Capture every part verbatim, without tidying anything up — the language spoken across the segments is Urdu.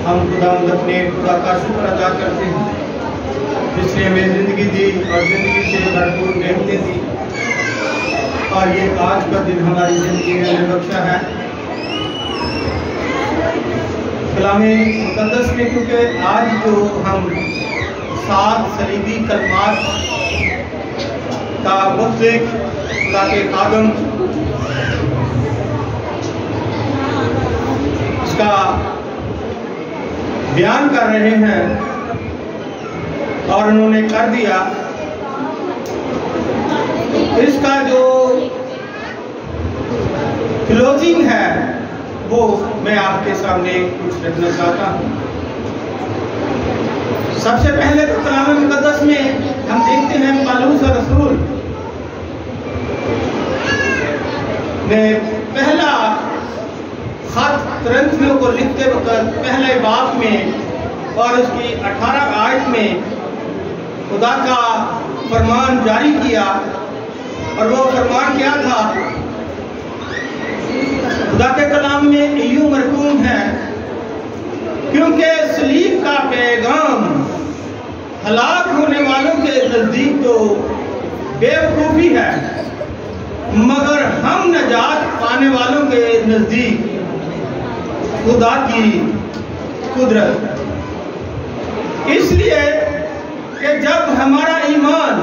ہم خدا اپنے خدا کا شکر ادا کرتے ہیں جس نے ہمیں زندگی دی اور زندگی سے بھرپور نعمتیں دی، اور یہ آج کا دن ہماری زندگی میں بخشا ہے۔ کلام مقدس میں کیونکہ آج جو ہم سات صلیبی کلمات کا مطلق خدا کے خادم اس کا بیان کر رہے ہیں اور انہوں نے کر دیا، اس کا جو کلوزنگ ہے وہ میں آپ کے سامنے کچھ رکھنا چاہتا ہوں۔ سب سے پہلے تو کلام مقدس میں ہم دیکھتے ہیں پالوس رسول نے پہلا خط کرنتھیوں کو لکھتے وقت پہلے باب میں اور اس کی اٹھارہ آیت میں خدا کا فرمان جاری کیا، اور وہ فرمان کیا تھا؟ خدا کے کلام میں یوں مرقوم ہے، کیونکہ صلیب کا پیغام ہلاک ہونے والوں کے نزدیک تو بیوقوفی ہے، مگر ہم نجات پانے والوں کے نزدیک خدا کی قدرت۔ اس لیے کہ جب ہمارا ایمان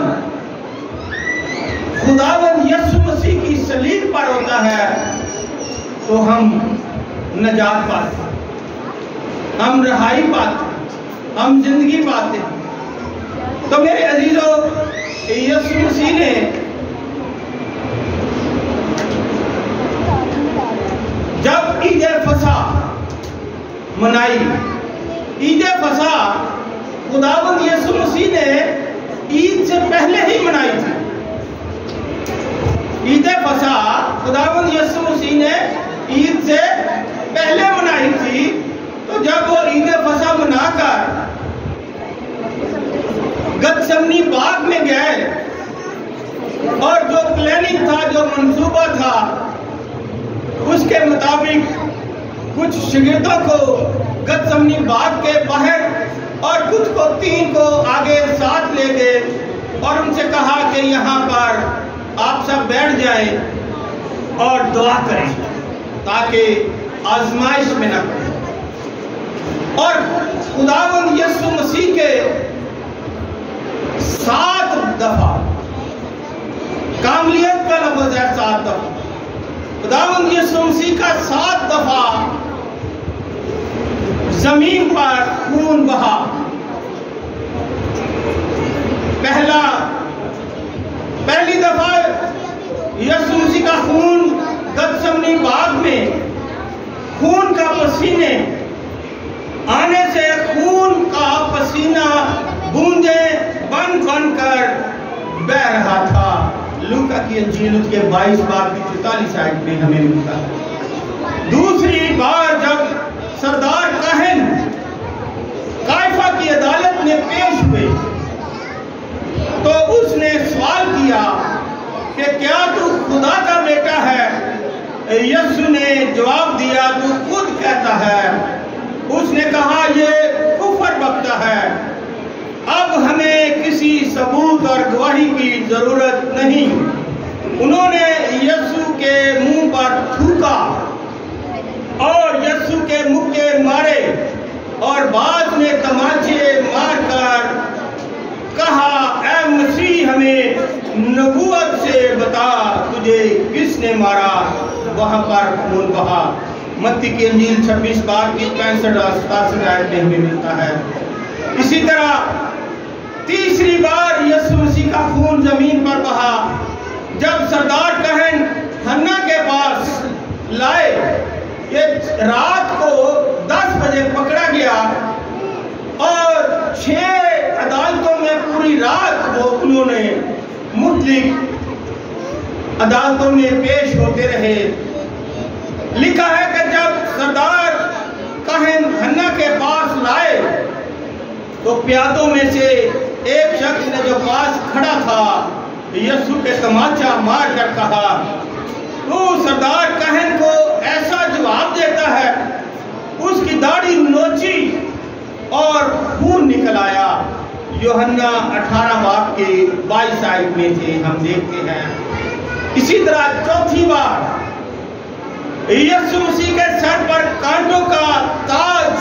خداوند یسوع مسیح کی صلیب پر ہوتا ہے تو ہم نجات پاتے ہیں، ہم رہائی پاتے ہیں، ہم زندگی پاتے ہیں۔ تو میرے عزیزو، یسوع مسیح نے جب عید فصح منائی، عید فصح خداوند یسوع مسیح نے عید سے پہلے ہی منائی تھی۔ عید فصح خداوند یسوع مسیح نے عید سے پہلے منائی تھی، تو جب وہ عید فصح منا کر گتسمنی باغ میں گئے اور جو پلاننگ تھا، جو منصوبہ تھا، اس کے مطابق کچھ شاگردوں کو گتسمنی باغ کے باہر اور کچھ کو تین کو آگے ساتھ لے گئے اور ان سے کہا کہ یہاں پر آپ سب بیٹھ جائیں اور دعا کریں تاکہ آزمائش میں نہ پڑیں۔ اور خداوند یسوع مسیح کے سات دفعہ، کاملیت کا لفظ ہے سات دفعہ، خداوند یسوع مسیح کا سات دفعہ زمین پر خون بہا۔ پہلا پہلی دفعہ یسوع مسیح کا خون گتسمنی باغ میں خون کا پسینے آنے سے خون کا پسینہ بوندیں بن بن کر بہ رہا تھا۔ لوکا کی انجیل اس کے بائیس باب کی چوتالیس آیت میں ہمیں ملتا ہے۔ دوسری بار جب سردار کاہن قائفہ کی عدالت میں پیش ہوئے تو اس نے سوال کیا کہ کیا تو خدا کا بیٹا ہے؟ یسوع نے جواب دیا، تو خود کہتا ہے۔ اس نے کہا یہ کفر بکتا ہے، اب ہمیں کسی ثبوت اور گواہی کی ضرورت نہیں۔ انہوں نے یسوع کے منہ پر تھوکا اور یسوع کے مکے مارے، اور بعد میں تماچے مار کر کہا، اے مسیح ہمیں نبوت سے بتا تجھے کس نے مارا؟ وہاں پر خون بہا۔ متی کی انجیل چھبیس باب کی پینسٹھ اور ستاسٹھ آیت میں ہمیں ملتا ہے۔ اسی طرح تیسری بار یسوع مسیح کا خون زمین پر بہا جب سردار کاہن حنا کے پاس لائے۔ یہ رات کو دس بجے پکڑا گیا اور چھ عدالتوں میں پوری رات وہ انہوں نے مختلف عدالتوں میں پیش ہوتے رہے۔ لکھا ہے کہ جب سردار کاہن حنا کے پاس لائے تو پیادوں میں سے ایک شخص نے جو پاس کھڑا تھا یسوع کے تماچا مار کر کہا، تو سردار کاہن کو ایسا جواب دیتا ہے، اس کی داڑھی نوچی यूहन्ना अठारह बाब के बाईस आयत में थे, हम देखते हैं। इसी तरह चौथी बार यीशु मसीह के सर पर कांटों का ताज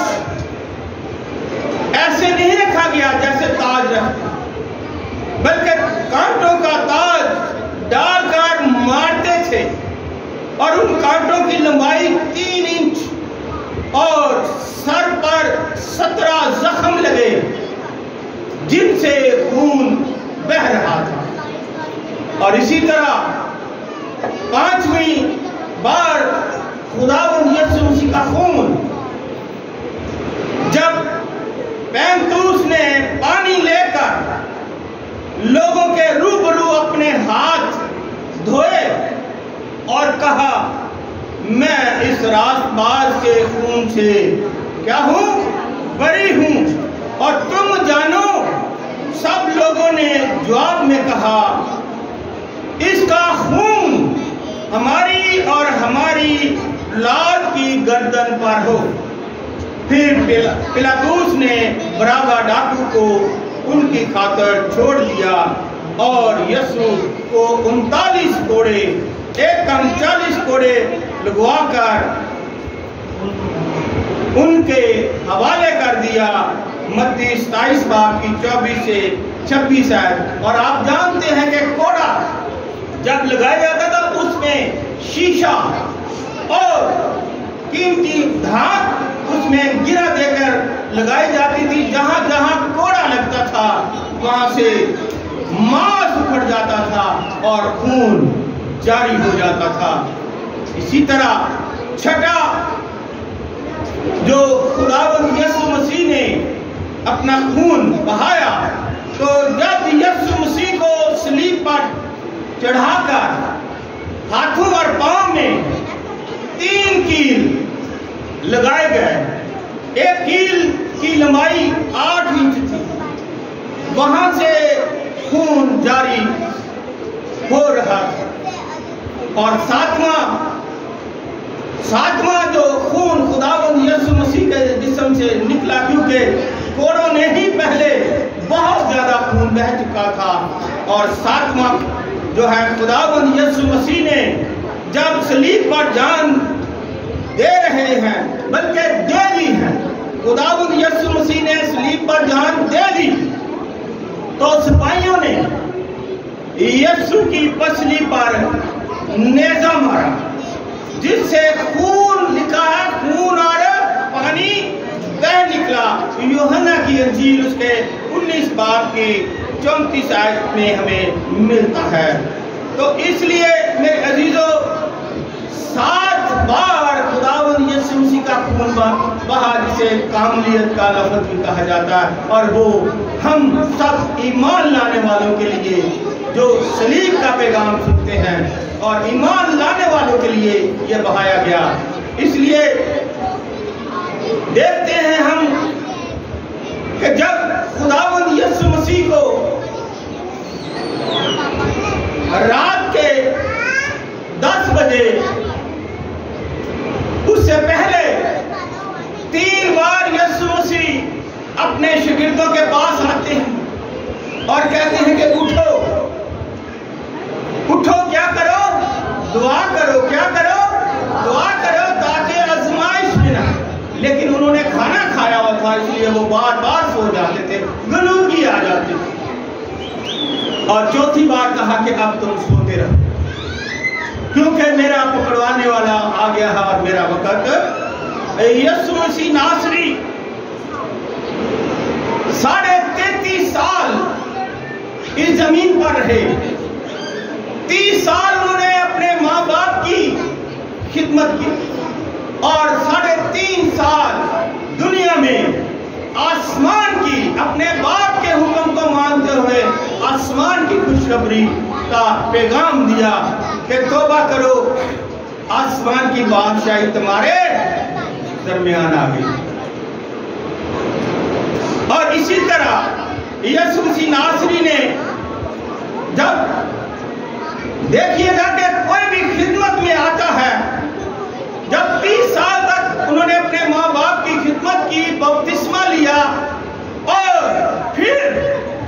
ऐसे नहीं रखा गया जैसे ताज रखते, बल्कि कांटों का ताज डालकर मारते थे और उन कांटों की लंबाई तीन इंच और सर पर सत्रह जख्म लगे जिनसे खून बह रहा था। और इसी तरह पांचवी बार खुदावंद यीशु मसीह का खून जब पैंतूस ने पानी लेकर लोगों के रूबरू अपने हाथ धोए और कहा, मैं इस रास्तबाज के खून से क्या हूं, बरी हूं, और तुम जानो। सब लोगों ने जवाब में कहा, इसका खून हमारी और हमारी औलाद की गर्दन पर हो। फिर पिलातुस ने बराबा डाकू को उनकी खातर छोड़ दिया और यीशु को उनतालीस कोड़े, एक कम चालीस कोड़े लगवाकर उनके हवाले कर दिया। मत्ती सताईस बाब की चौबीस से छब्बीस आयत। और आप जानते हैं कि कोड़ा जब लगाया जाता था उसमें शीशा और कीमती धात उसमें गिरा देकर लगाई जाती थी। जहां जहां कोड़ा लगता था वहां से मांस उखड़ जाता था और खून जारी हो जाता था। इसी तरह छठा जो खुदावंद यीशु मसीह ने अपना खून बहाया, तो जब यीशु मसीह को सलीब पर चढ़ाकर हाथों और पांव में तीन कील लगाए गए। एक कील की लंबाई आठ इंच थी, वहां से खून जारी हो रहा था। और सातवां सातवां जो खून खुदावंद यीशु मसीह के जिस्म से निकला, क्योंकि कोड़ों ने ही पहले बहुत ज्यादा खून बह चुका था। और सातवां जो है खुदावंद यीशु मसीह ने जब सलीब पर जान दे रहे हैं, बल्कि दे दी है, खुदावंद यीशु मसीह ने सलीब पर जान दे दी, तो सिपाहियों ने यीशु की पसली पर नेजा मारा, जिससे खून निकला, खून और पानी बह निकला। यूहन्ना की अंजील उसके उन्नीस बाब की चौंतीस आयत में हमें मिलता है। तो इसलिए मेरे अजीजों, सात बार खुदावंद यीशु मसीह का खून बहा, जिसे कामलियत का लफ्ज़ भी कहा जाता है, और वो हम सब ईमान लाने वालों के लिए जो सलीब का पैगाम सुनते हैं और ईमान लाने वालों के लिए यह बहाया गया। इसलिए देखते हैं हम कि जब खुदावंद यीशु मसीह को रात के दस बजे, उससे पहले तीन बार यीशु मसीह अपने शागिर्दों के पास आते हैं और कहते हैं कि उठो उठो, क्या करो, दुआ करो, क्या करो, दुआ करो ताकि आजमाइश में ना। लेकिन उन्होंने खाना खाया हुआ था, इसलिए वो बार बार सो जाते थे, गलूगी आ जाती थी। और चौथी बार कहा कि अब तुम सोते रहो, क्योंकि मेरा पकड़वाने वाला आ गया है और मेरा वक्त। यीशु मसीह नासरी साढ़े तैतीस साल इस जमीन पर रहे। तीस साल उन्होंने अपने माँ बाप की खिदमत की और साढ़े तीन साल दुनिया में आसमान की, अपने बाप के हुक्म को मानते हुए आसमान की खुशखबरी का पैगाम दिया कि तौबा करो, आसमान की बादशाही तुम्हारे दरमियान आ गई। और इसी तरह यीशु मसीह नासरी ने, जब देखिएगा कि कोई भी खिदमत में आता है, जब तीस साल तक उन्होंने अपने माँ बाप की खिदमत की, बपतिस्मा लिया और फिर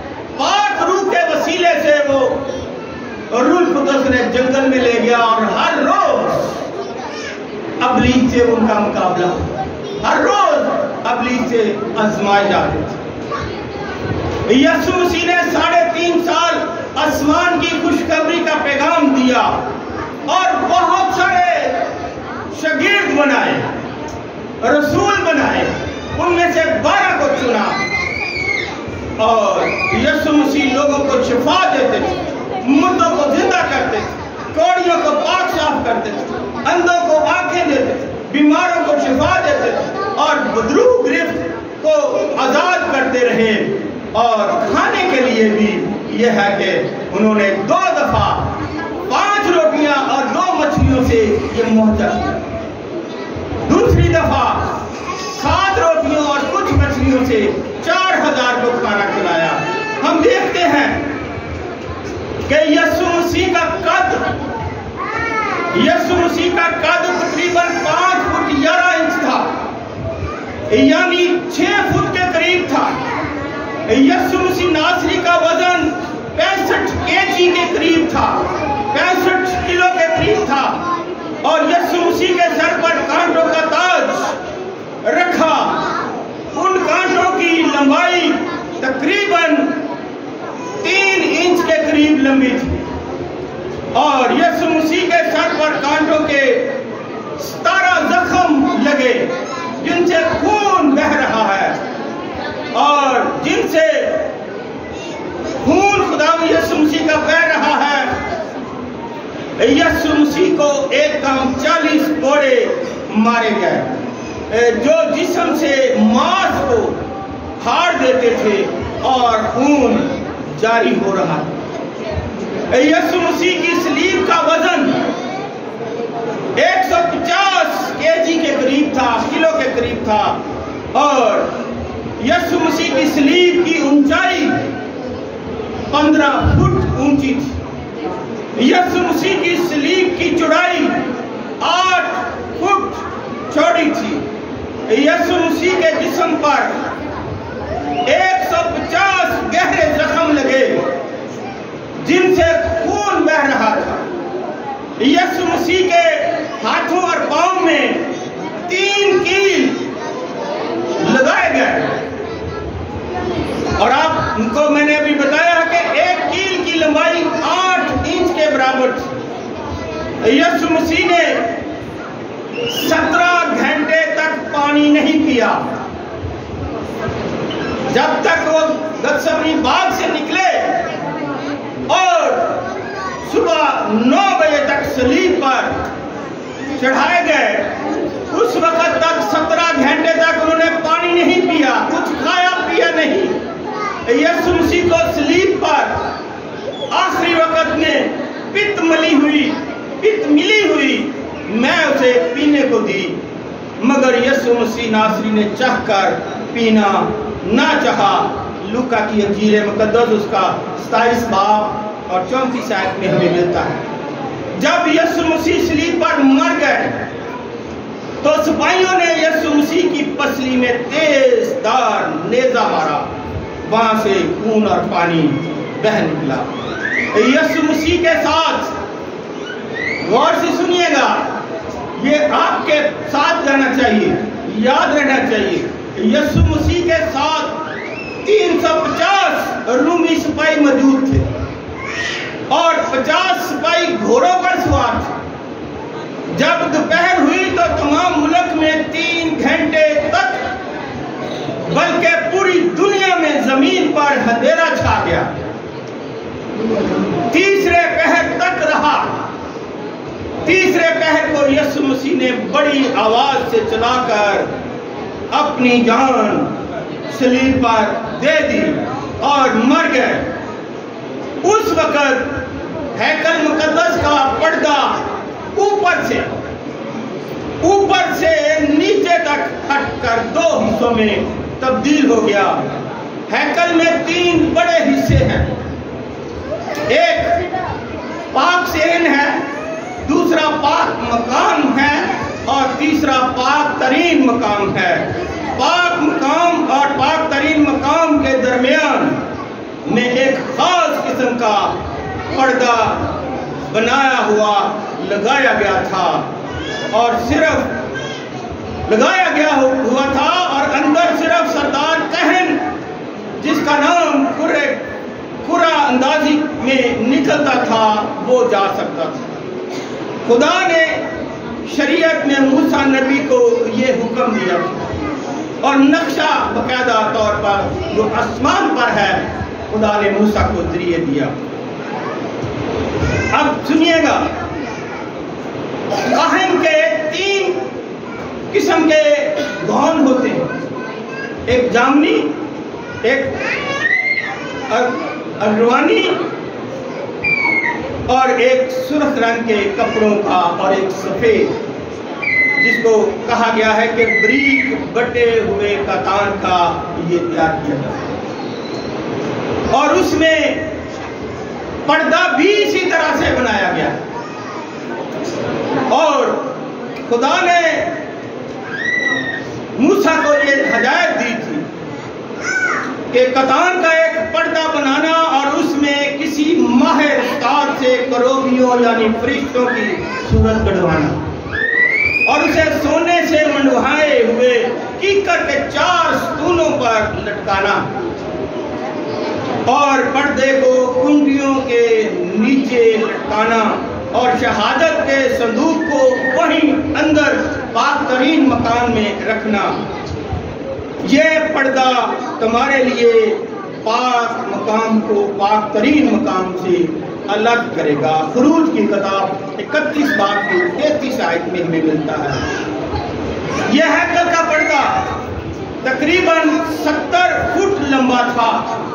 سے ان کا مقابلہ، ہر روز ابلیس سے آزمائے جاتے تھے۔ یسوع مسیح نے ساڑھے تین سال آسمان کی خوشخبری کا پیغام دیا اور بہت سارے شاگرد بنائے، رسول بنائے، ان میں سے بارہ کو چنا، اور یسوع مسیح لوگوں کو شفا دیتے تھے، مردوں کو زندہ کرتے تھے، کوڑیوں کو پاک صاف کرتے تھے، اندھوں کو آنکھیں دیتے تھے، بیماروں کو شفا دیتے تھے، اور بدروح گرفت کو آزاد کرتے رہے۔ اور کھانے کے لیے بھی یہ ہے کہ انہوں نے دو دفعہ پانچ روٹیاں اور دو مچھلیوں سے یہ معجزہ کیا، دوسری دفعہ سات روٹیوں اور کچھ مچھلیوں سے چار ہزار کو کھانا کھلایا۔ ہم دیکھتے ہیں کہ یسوع مسیح کا قد یسوع مسیح کا قد تقریباً پانچ فٹ گیارہ انچ تھا، یعنی چھ فٹ کے قریب تھا۔ یسوع مسیح ناصری کا وزن پینسٹھ کے جی کے قریب تھا، پینسٹھ کلو کے قریب تھا، اور یسوع مسیح کے سر پر کانٹوں کا تاج رکھا۔ ان کانٹوں کی لمبائی تقریباً تین انچ کے قریب لمبی تھی، اور یسوع مسیح کے سر پر کانٹوں کے ستارہ زخم لگے جن سے خون بہہ رہا ہے، اور جن سے خون خدا یسوع مسیح کا بہہ رہا ہے۔ یسوع مسیح کو ایک کام چالیس کوڑے مارے گئے جو جسم سے ماس کو پھاڑ دیتے تھے اور خون جاری ہو رہا تھا۔ یسوع مسیح کی صلیب کا وزن ایک سو پچاس کے جی کے قریب تھا، کلو کے قریب تھا، اور یسوع مسیح کی صلیب کی اونچائی پندرہ فٹ اونچی تھی۔ یسوع مسیح کی صلیب کی چوڑائی آٹھ فٹ چوڑی تھی۔ یسوع مسیح کے جسم پر ایک سو پچاس گہرے زخم لگے جن سے خون بہہ رہا تھا۔ یسوع مسیح کے ہاتھوں اور پاؤں میں تین کیل لگائے گئے، اور آپ کو میں نے ابھی بتایا کہ ایک کیل کی لمبائی آٹھ انچ کے برابر تھی۔ یسوع مسیح نے سترہ گھنٹے تک پانی نہیں پیا، جب تک وہ گتسمنی باغ سے نکلے اور صبح نو بجے تک صلیب پر چڑھائے گئے، اس وقت تک سترہ گھنٹے تک انہوں نے پانی نہیں پیا، کچھ کھایا پیا نہیں۔ یسوع مسیح کو صلیب پر آخری وقت میں پت ملی ہوئی پت ملی ہوئی میں اسے پینے کو دی، مگر یسوع مسیح ناصری نے چاہ کر پینا نہ چاہا۔ لوکا کی انجیل مقدس اس کا ستائیس باب اور چونتیس آیت میں ہمیں ملتا ہے۔ جب یسوع مسیح صلیب پر مر گئے تو سپاہیوں نے یسوع مسیح کی پسلی میں تیز دار نیزہ مارا، وہاں سے خون اور پانی بہہ نکلا۔ یسوع مسیح کے ساتھ غور سے سنیے گا، یہ آپ کے ساتھ جانا چاہیے، یاد رہنا چاہیے، یسوع مسیح کے ساتھ تین سو پچاس رومی سپاہی موجود تھے اور پچاس سپاہی گھوڑوں پر سوار تھے۔ جب دوپہر ہوئی تو تمام ملک میں تین گھنٹے تک بلکہ پوری دنیا میں زمین پر اندھیرا چھا گیا۔ تیسرے پہر تک رہا۔ تیسرے پہر کو یسوع مسیح نے بڑی آواز سے چلا کر اپنی جان صلیب پر دے دی اور مر گئے۔ اس وقت ہیکل مقدس کا پردہ اوپر سے اوپر سے نیچے تک ہٹ کر دو حصوں میں تبدیل ہو گیا۔ ہیکل میں تین بڑے حصے ہیں، ایک پاک صحن ہے، دوسرا پاک مقام ہے، اور تیسرا پاک ترین مقام ہے۔ پاک مقام اور پاک ترین مقام کے درمیان میں ایک خاص قسم کا پردہ بنایا ہوا لگایا گیا تھا، اور صرف لگایا گیا ہوا تھا اور اندر صرف سردار کہن جس کا نام قرہ اندازی میں نکلتا تھا وہ جا سکتا تھا۔ خدا نے شریعت میں موسیٰ نبی کو یہ حکم دیا اور نقشہ باقاعدہ طور پر جو آسمان پر ہے خدا نے موسیٰ کو ذریعے دیا۔ اب سنیے گا، کاہن کے تین قسم کے گون ہوتے ہیں، ایک جامنی، ایک اگروانی اور ایک سرخ رنگ کے کپڑوں کا اور ایک سفید، جس کو کہا گیا ہے کہ بریک بٹے ہوئے کتان کا یہ تیار کیا جاتا، اور اس میں پردہ بھی اسی طرح سے بنایا گیا۔ اور خدا نے موسیٰ کو یہ ہدایت دی تھی کہ کتان کا ایک پردہ بنانا اور اس میں کسی ماہر استاد سے کروبیوں یعنی فرشتوں کی صورت کڑوانا اور اسے سونے سے منڈوائے ہوئے کیکر کے چار ستونوں پر لٹکانا اور پردے کو کنڈیوں کے نیچے لٹکانا اور شہادت کے صندوق کو وہیں اندر پاک ترین مکان میں رکھنا۔ یہ پردہ تمہارے لیے پاک مقام کو پاک ترین مقام سے الگ کرے گا۔ خروج کی کتاب اکتیس باب کی تینتیس آیت میں ہمیں ملتا ہے۔ یہ ہیکل کا پردہ تقریباً ستر فٹ لمبا تھا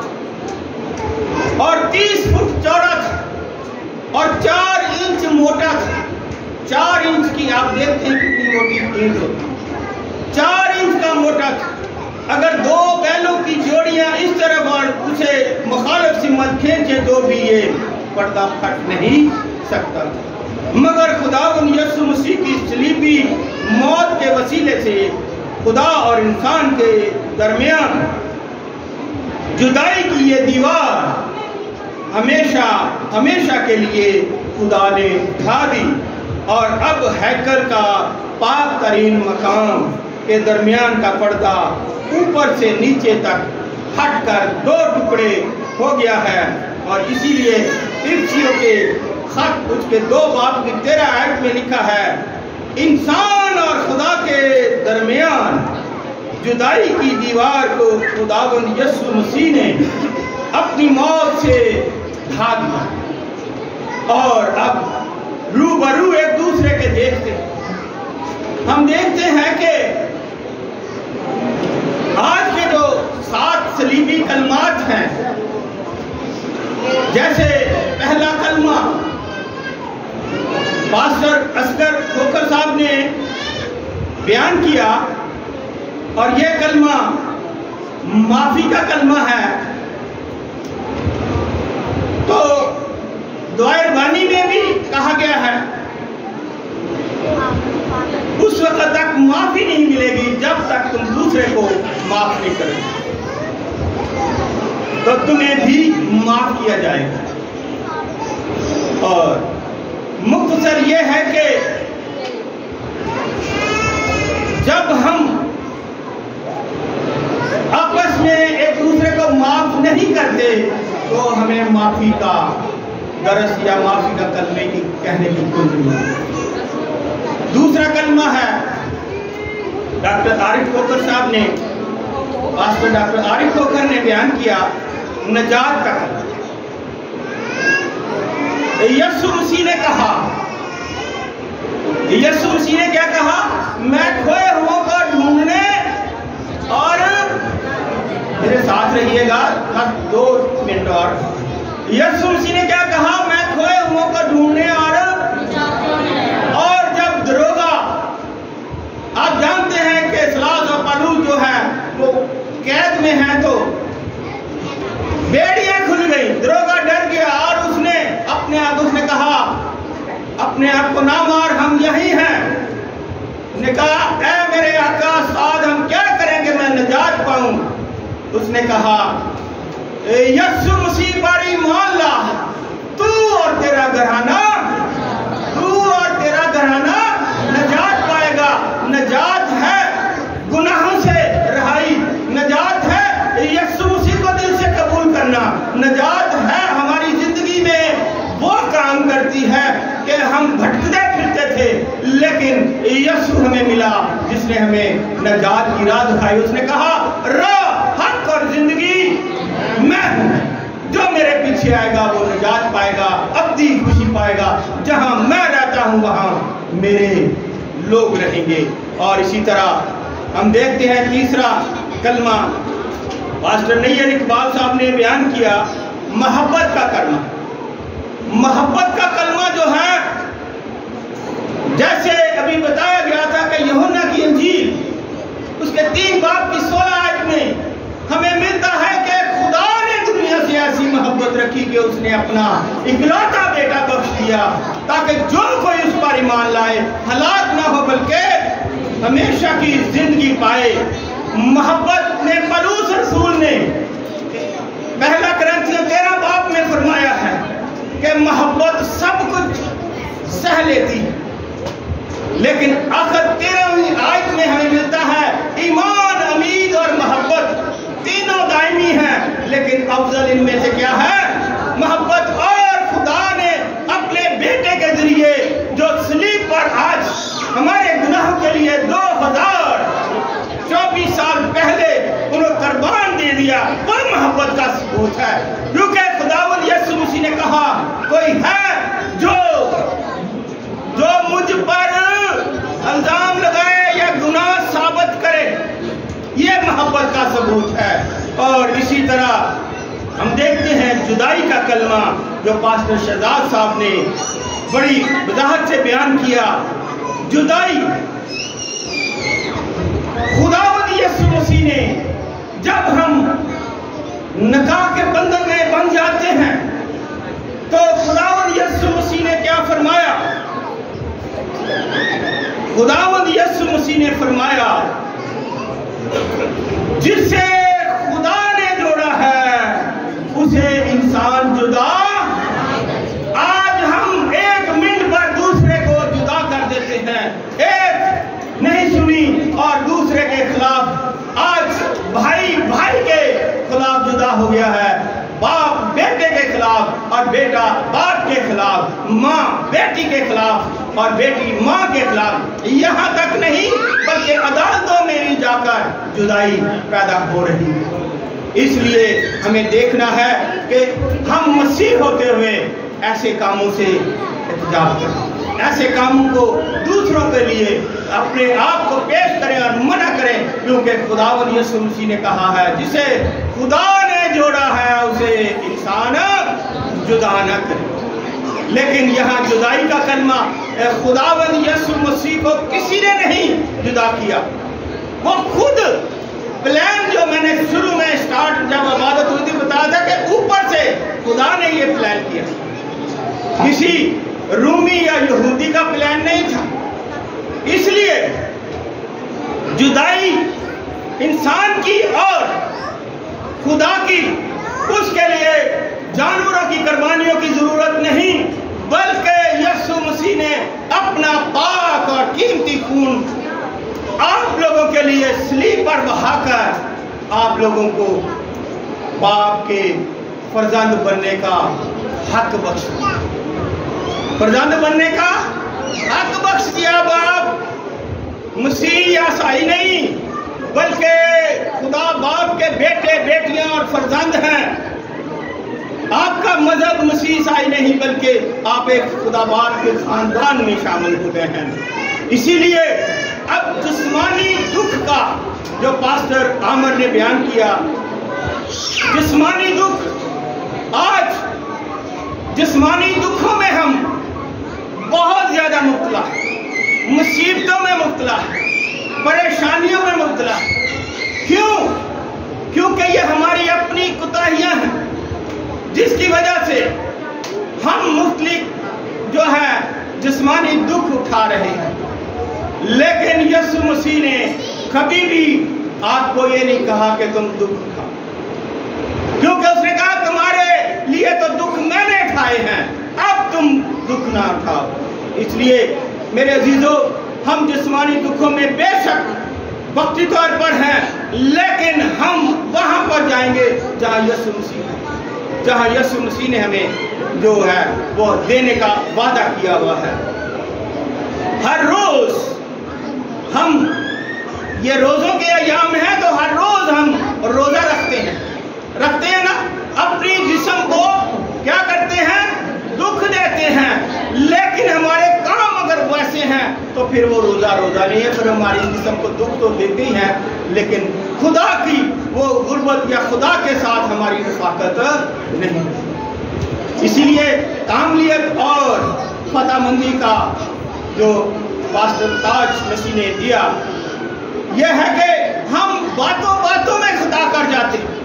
اور تیس فٹ چوڑا تھا اور چار انچ موٹا تھا۔ چار انچ کی آپ دیکھتے ہیں کتنی موٹی اینٹ ہوتی، چار انچ کا موٹا تھا۔ اگر دو بیلوں کی جوڑیاں اس طرف اور اسے مخالف سمت کھینچے تو بھی یہ پردہ پھٹ نہیں سکتا تھا، مگر خداوند یسوع مسیح کی صلیبی موت کے وسیلے سے خدا اور انسان کے درمیان جدائی کی یہ دیوار ہمیشہ ہمیشہ کے لیے خدا نے اٹھا دی، اور اب ہیکل کا پاک ترین مقام کے درمیان کا پردہ اوپر سے نیچے تک ہٹ کر دو ٹکڑے ہو گیا ہے، اور اسی لیے افسیوں کے خط اس کے دو باب کی تیرہ آیت میں لکھا ہے، انسان اور خدا کے درمیان جدائی کی دیوار کو خداوند یسوع مسیح نے اپنی موت سے ڈھا دیا، اور اب روبرو ایک دوسرے کے دیکھتے ہیں۔ ہم دیکھتے ہیں کہ آج کے جو سات صلیبی کلمات ہیں، جیسے پہلا کلمہ پاسٹر اصغر کھوکھر صاحب نے بیان کیا، اور یہ کلمہ معافی کا کلمہ ہے، تو دعائے بانی میں بھی کہا گیا ہے اس وقت تک معافی نہیں ملے گی جب تک تم دوسرے کو معاف نہیں کرو گے، تو تمہیں بھی معاف کیا جائے گا۔ اور مختصر یہ ہے کہ جب ہم آپس میں ایک دوسرے کو معاف نہیں کرتے تو ہمیں معافی کا درس یا معافی کا کلمے کی کہنے کی کوئی ضرورت نہیں۔ دوسرا کلمہ ہے ڈاکٹر عارف کھوکھر صاحب نے، پاسٹر ڈاکٹر عارف کھوکھر نے بیان کیا نجات کا کلمہ۔ یسوع مسیح نے کہا، یسوع مسیح نے کیا کہا؟ میں کھوئے ہوں کو ڈھونڈنے، اور میرے ساتھ رہیے گا بس دو منٹ اور۔ یسوع مسیح نے کیا کہا؟ میں کھوئے ہوں کو ڈھونڈنے اور اور جب دروگا، آپ جانتے ہیں کہ سلاس اور پالوس جو ہے وہ قید میں ہیں، تو بیڑیاں کھل گئی، دروگا ڈر گیا اور اس نے اپنے آپ اس نے کہا اپنے آپ کو نہ مار، ہم یہی ہیں۔ نے کہا اے میرے آقا استاد ہم کیا کریں گے میں نجات پاؤں؟ اس نے کہا یسوع مسیح پر ایمان لا، تو اور تیرا گھرانہ تو اور تیرا گھرانہ نجات پائے گا۔ نجات ہے गुनाहों से रहाई, नजात है यीशु मसीह को दिल से कबूल करना, नजात है हमारी जिंदगी में वो काम करती है कि हम भटकते फिरते थे लेकिन यीशु हमें मिला जिसने हमें नजात की राह दिखाई। उसने कहा राह, हक और जिंदगी मैं हूं, जो मेरे पीछे आएगा वो नजात पाएगा, अब्दी खुशी पाएगा। जहां मैं रहता हूं वहां मेरे लोग रहेंगे। और इसी तरह हम देखते हैं तीसरा कलमा पास्टर नैयर इकबाल साहब ने बयान किया, मोहब्बत का कलमा। मोहब्बत का कलमा जो है, जैसे अभी बताया गया था कि यूहन्ना की इंजील उसके तीन बाब की सोलह आयत में हमें मिलता है कि खुदा ने दुनिया से ऐसी मोहब्बत रखी कि उसने अपना इकलौता बेटा बख्श दिया ताकि जो कोई उस पर ईमान लाए हलाक ना हो बल्कि हमेशा की जिंदगी पाए। मोहब्बत में पौलुस रसूल ने पहला कुरिन्थियों तेरह बाब में फरमाया है कि मोहब्बत सब कुछ सह लेती है, लेकिन आखिर तेरहवीं आयत में हमें मिलता है ईमान, उम्मीद और मोहब्बत तीनों दायमी हैं, लेकिन अफजल इनमें से क्या है? मोहब्बत। और खुदा ने अपने बेटे के जरिए जो सलीब पर आज हमारे गुनाहों के लिए दो हजार चौबीस साल पहले उन्होंने कुर्बान दे दिया, वो मोहब्बत का सबूत है। क्योंकि खुदावंद यीशु मसीह ने कहा कोई है जो जो मुझ पर इल्जाम लगाए या गुनाह साबित करे, ये मोहब्बत का सबूत है। और इसी तरह हम देखते हैं जुदाई का कलमा जो पास्टर शहजाद साहब ने बड़ी वजाहत से बयान किया। जुदाई, खुदावंद यीशु मसीह ने जब हम निकाह के बंधन में बंध जाते हैं तो खुदावंद यीशु मसीह ने क्या फरमाया? खुदावंद यीशु मसीह ने फरमाया जिससे खुदा ने जोड़ा है उसे इंसान जुदा। आज हम एक मिनट पर दूसरे को जुदा कर देते हैं, एक नहीं सुनी और दूसरे के खिलाफ। आज भाई भाई के खिलाफ जुदा हो गया है, बाप बेटे के खिलाफ और बेटा बाप के खिलाफ, माँ बेटी के खिलाफ और बेटी माँ के खिलाफ। यहाँ तक नहीं बल्कि अदालतों में भी जाकर जुदाई पैदा हो रही है। इसलिए हमें देखना है कि हम मसीह होते हुए ऐसे कामों से एहतिजाज करें, ऐसे कामों को दूसरों के लिए अपने आप को पेश करें और मना करें, क्योंकि खुदावंद यीशु मसीह ने कहा है जिसे खुदा ने जोड़ा है उसे इंसान जुदा न करे। लेकिन यहाँ जुदाई का कलमा, खुदावंद यीशु मसीह को किसी ने नहीं जुदा किया, वो खुद प्लान जो मैंने शुरू में स्टार्ट जब इबादत हुई थी बताया था कि ऊपर से खुदा ने ये प्लान किया, किसी रूमी या यहूदी का प्लान नहीं था। इसलिए जुदाई इंसान की और खुदा की, उसके लिए जानवरों की कुर्बानियों की जरूरत नहीं, बल्कि यीशु मसीह ने अपना पाक और कीमती खून आप लोगों के लिए सलीब पर बहाकर आप लोगों को बाप के फर्जंद बनने का हक बख्श दिया, फर्जंद बनने का हक बख्श दिया। बाप मसीह या ईसाई नहीं बल्कि खुदा बाप के बेटे बेटियां और फर्जंद हैं। आपका मजहब मसीह ईसाई नहीं बल्कि आप एक खुदा बाप के खानदान में शामिल हो गए हैं। इसीलिए अब जिस्मानी दुख का जो पास्टर आमर ने बयान किया, जिस्मानी दुख, आज जिस्मानी दुखों में हम बहुत ज्यादा मुब्तला, मुसीबतों में मुब्तला, परेशानियों में मुब्तला। क्यों? क्योंकि ये हमारी अपनी कोताहियां हैं जिसकी वजह से हम मुख्तलिफ जो है जिस्मानी दुख उठा रहे हैं। लेकिन यीशु मसीह ने कभी भी आपको ये नहीं कहा कि तुम दुख उठाओ, क्योंकि उसने कहा तुम्हारे लिए तो दुख मैंने उठाए हैं, अब तुम दुख ना उठाओ। इसलिए मेरे अजीजों, हम जिस्मानी दुखों में बेशक वक्ती तौर पर हैं, लेकिन हम वहां पर जाएंगे जहां यीशु मसीह जहां यीशु मसीह ने हमें जो है वो देने का वादा किया हुआ है। हर रोज हम, ये रोजों के अयाम है तो हर रोज हम रोजा रखते हैं रखते हैं ना, अपनी जिस्म को क्या करते हैं, दुख देते हैं, लेकिन हमारे काम अगर वैसे हैं तो फिर वो रोजा रोजा नहीं है, फिर हमारी जिस्म को दुख तो देते ही हैं, लेकिन खुदा की वो गुर्बत या खुदा के साथ हमारी रफाकत नहीं। इसीलिए कामलियत और फतामंदी का जो पास्टर ताज मसीह ने दिया यह है कि हम बातों बातों में खुदा कर जाते हैं,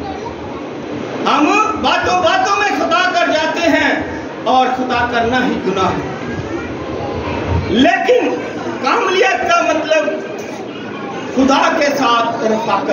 हम बातों बातों में खुदा कर जाते हैं और खुदा करना ही गुनाह है। लेकिन कामलियत का मतलब खुदा के साथ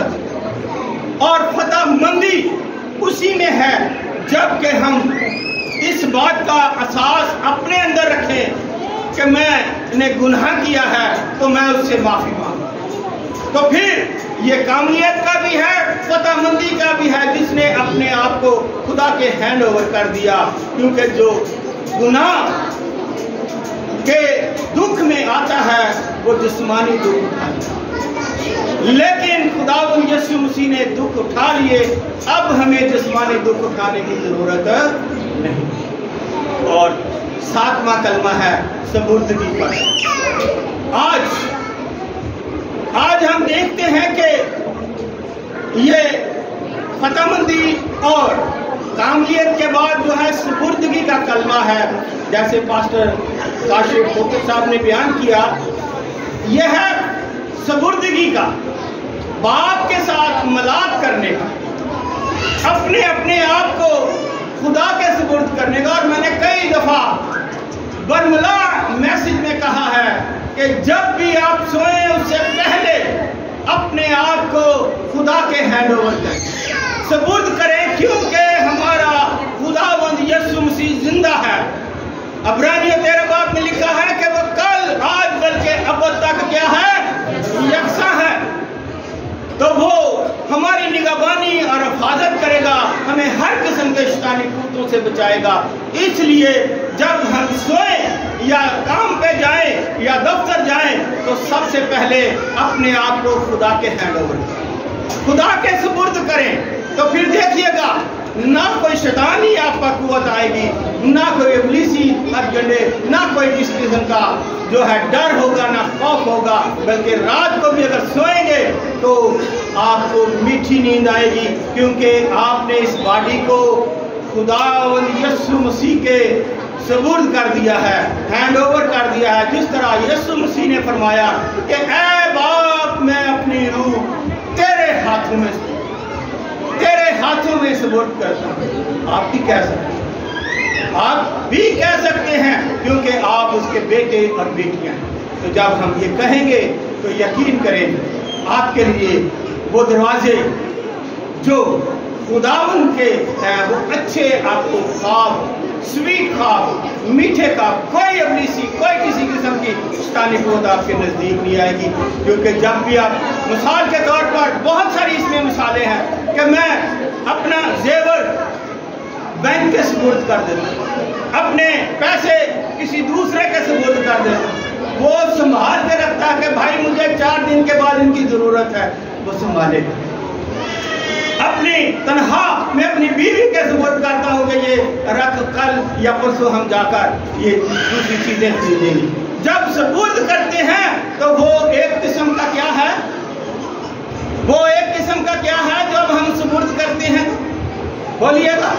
रफाकत और फतामंदी उसी में है जबकि हम इस बात का एहसास अपने अंदर रखें कि मैंने गुनाह किया है तो मैं उससे माफी मांगू। तो फिर ये कामलियत का भी है, फतामंदी का भी है, जिसने अपने आप को खुदा के हैंड ओवर कर दिया, क्योंकि जो गुनाह के दुख में आता है वो जिस्मानी दुख उठाता है, लेकिन खुदावंद यीशु मसीह ने दुख उठा लिए, अब हमें जिस्मानी दुख उठाने की जरूरत नहीं। और सातवां कलमा है सबूरदगी पर। आज आज हम देखते हैं कि ये फतामंदी और कामलियत के बाद जो है सबूरदगी का कलमा है, जैसे पास्टर काशिफ खोखर साहब ने बयान किया, यह है सबूरदगी का, बाप के साथ मलाक करने का, अपने अपने आप को खुदा के सुपुर्द करने का। और मैंने कई दफा बरमला मैसेज में कहा है कि जब भी आप सोएं उससे पहले अपने आप को खुदा के हैंड ओवर करें, सुपुर्द करें, क्योंकि हमारा खुदावंद यीशु मसीह जिंदा है। अब्रानियों तेरह बाब में लिखा है कि वो कल आज बल्कि अब तक क्या है, यकसा है। तो वो हमारी निगहबानी और हिफाजत करेगा, हमें हर किस्म के शैतानी कुत्तों से बचाएगा। इसलिए जब हम सोएं या काम पे जाएं या दफ्तर जाएं तो सबसे पहले अपने आप को खुदा के हैंड ओवर करें, खुदा के सुपुर्द करें। तो फिर देखिएगा ना कोई शैतानी आपका कुव्वत आएगी, ना कोई इब्लीसी अजगंडे, ना कोई किसी किस्म का जो है डर होगा, ना खौफ होगा, बल्कि रात को भी अगर सोएंगे तो आपको मीठी नींद आएगी, क्योंकि आपने इस बॉडी को खुदावंद यीशु मसीह के सुपुर्द कर दिया है, हैंड ओवर कर दिया है। जिस तरह यीशु मसीह ने फरमाया कि ऐ बाप, मैं अपनी रूह तेरे हाथों में तेरे हाथों में सुपुर्द करता हूं। आप भी कह सकते हैं, आप भी कह सकते हैं, क्योंकि आप उसके बेटे और बेटियां हैं। तो जब हम ये कहेंगे तो यकीन करें आपके लिए वो दरवाजे जो खुदावंद के हैं वो अच्छे आपको ख्वाब, स्वीट ख्वाब, मीठे ख्वाब, कोई इब्लीसी, कोई किसी किस्म की शैतानी कुव्वत आपके नजदीक नहीं आएगी। क्योंकि जब भी आप, मिसाल के तौर पर बहुत सारी इसमें मिसालें हैं कि मैं अपना जेवर बैंक के सुपुर्द कर देता हूं, अपने पैसे किसी दूसरे के सुपुर्द कर देता हूं, वो संभाल के रखता है कि भाई मुझे चार दिन के बाद इनकी जरूरत है, वो संभालेगा। अपनी तनख्वाह मैं अपनी बीवी के सुपुर्द करता हूँ कि ये रख, कल या परसों हम जाकर ये दूसरी चीजें खरीदेंगे। जब सुपुर्द करते हैं तो वो एक किस्म का क्या है, वो एक किस्म का क्या है जब हम सुपुर्द करते हैं, बोलिएगा,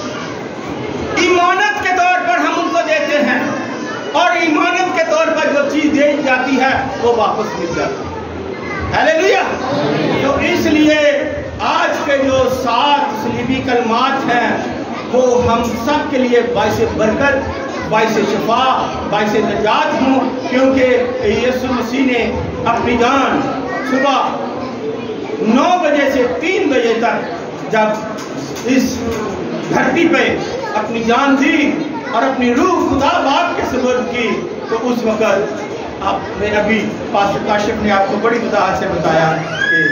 ईमानत के तौर पर हम उनको देते हैं, और ईमानत के तौर पर जो चीज दी जाती है वो वापस मिल जाती है। हालेलुया। तो इसलिए आज के जो सात सलीबी कलमात हैं वो हम सब के लिए बाइस बरकत, बाइस शफा, बाइस नजात हों, क्योंकि यीशु मसीह ने अपनी जान सुबह नौ बजे से तीन बजे तक जब इस धरती पे अपनी जान दी और अपनी रूह खुदा बाप के सुपुर्द की, तो उस वक्त آپ نے ابھی پاسٹر کاشف نے آپ کو بڑی وضاحت سے بتایا کہ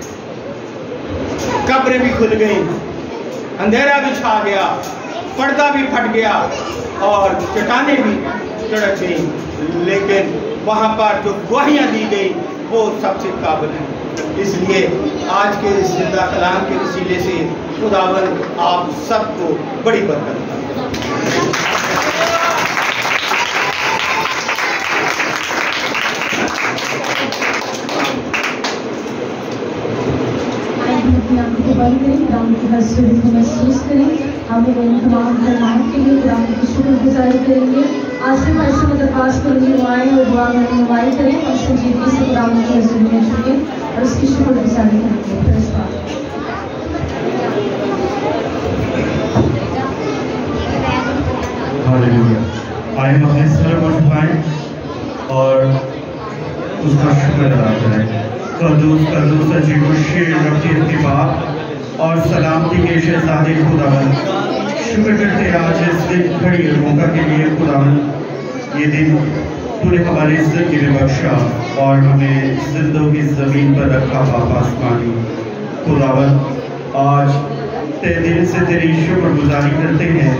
قبریں بھی کھل گئیں، اندھیرا بھی چھا گیا، پردہ بھی پھٹ گیا اور چٹانیں بھی چڑک گئیں، لیکن وہاں پر جو گواہیاں دی گئی وہ سب سے قابل ہیں۔ اس لیے آج کے اس زندہ کلام کے وسیلے سے خداوند آپ سب کو بڑی برکت دے۔ بند کریں، خداوند کی حضور کو محسوس کریں، ہم ان تمام مہمانوں کے لیے خداوند کی شکر گزاری کریں گے۔ آصف ایسے میں درخواست کروں گی دعائیں اور دعا میں رہنمائی کریں اور سنجیدگی سے خداوند کی حضور میں جھکیں اور اس کی شکر گزاری کریں گے۔ Praise God. ہاللیلویا۔ آئے ہم اپنے سر کو جھکائیں اور اس کا شکر ادا کریں۔ قدوس قدوس عجیب الشیر رفیق کی بات اور سلامتی کے شہزادے خداوند، شکر کرتے آج اس دن کھڑی موقع کے لیے خداوند، یہ دن تو نے ہماری عزت کے لیے بخشا اور ہمیں زندوں کی زمین پر رکھا باپ آسمانی خداوند، آج تیرے دل سے تیری شکر گزاری کرتے ہیں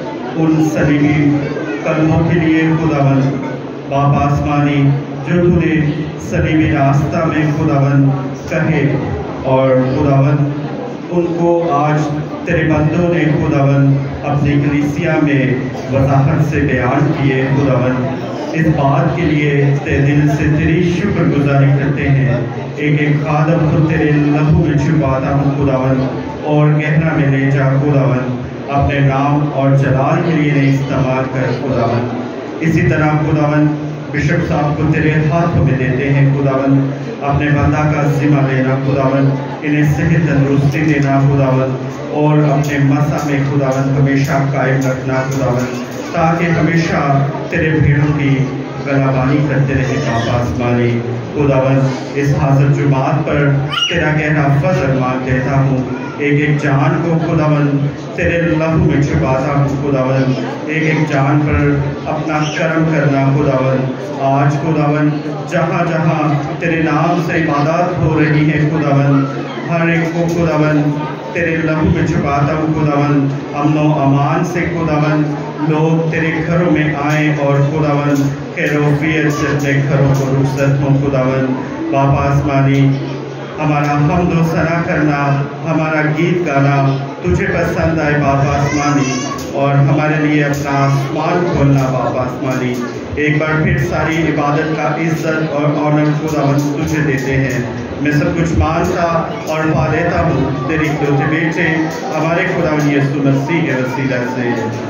ان صلیبی کلموں کے لیے خداوند باپ آسمانی جو تو نے صلیبی راستہ میں خداوند کہے، اور خداوند ان کو آج تیرے بندوں نے خداوند اپنی کلیسیا میں وضاحت سے بیان کیے۔ خداوند اس بات کے لیے تیرے دل سے تیری شکر گزاری کرتے ہیں۔ ایک ایک خادم کو تیرے لہو میں چھپاتا ہوں خداوند اور گہرا میں لے جا خداوند، اپنے نام اور جلال کے لیے نہیں استعمال کر خداوند۔ اسی طرح خداوند بشپ صاحب کو تیرے ہاتھوں میں دیتے ہیں خداوند، اپنے بندہ کا ذمہ لینا خداوند، انہیں صحت تندرستی دینا خداوند، اور اپنے مسا میں خداوند ہمیشہ قائم رکھنا خداوند، تاکہ ہمیشہ تیرے بھیڑوں کی گلابانی کرتے رہے باپ آسمانی خداوند۔ اس حاضر جماعت پر تیرا گہرا فضل مانگ لیتا ہوں، ایک ایک جان کو خداوند تیرے لہو میں چھپاتا ہوں خداوند، ایک ایک جان پر اپنا کرم کرنا خداوند۔ آج خداوند جہاں جہاں تیرے نام سے عبادات ہو رہی ہے خداوند، ہر ایک کو خداوند تیرے لہو میں چھپاتا ہوں خداوند، امن و امان سے خداوند لوگ تیرے گھروں میں آئیں اور خداوند خیر و عافیت سے اپنے گھروں کو رخصت ہوں خداوند۔ باپ آسمانی، ہمارا حمد و ثنا کرنا، ہمارا گیت گانا تجھے پسند آئے باپ آسمانی، اور ہمارے لیے اپنا آسمان کھولنا باپ آسمانی۔ ایک بار پھر ساری عبادت کا عزت اور آنر خداوند تجھے دیتے ہیں۔ میں سب کچھ مانتا اور پا لیتا ہوں تیری اکلوتے بیٹے ہمارے خداوند یسوع مسیح کے وسیلہ سے،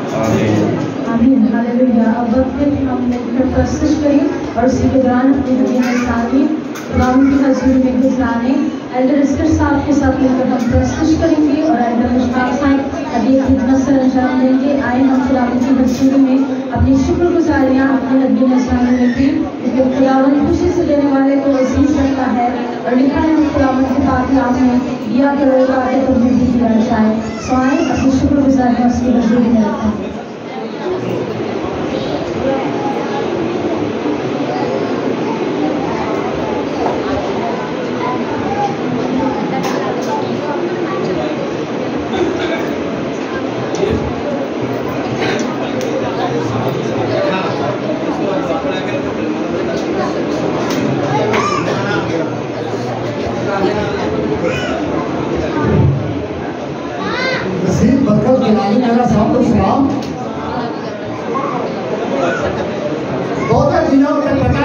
آمین۔ آمین، ہاللیلویا۔ اب وقت ہے کہ ہم مل کر پرستش کریں اور اسی کے دوران اپنے دنیا میں ساتھی خداوند کی حضور میں گزرانے ایلڈر اسکر صاحب کے ساتھ مل کر ہم پرستش کریں گے اور ایلڈر مشتاق صاحب ابھی خدمت سر انجام دیں گے۔ آئے ہم خداوند کی حضور میں اپنی شکر گزاریاں اپنے نبی اسلام میں کی، کیونکہ خداوند خوشی سے دینے والے کو عزیز رکھتا ہے، اور لکھا ہے خداوند کے پاک کلام میں دیا کرو تاکہ تمہیں بھی دیا جائے۔ سو آئیں اپنی شکر گزاریاں اس کی حضور میں رکھیں۔ صاحب کو سلام۔ بہت دنوں سے پتا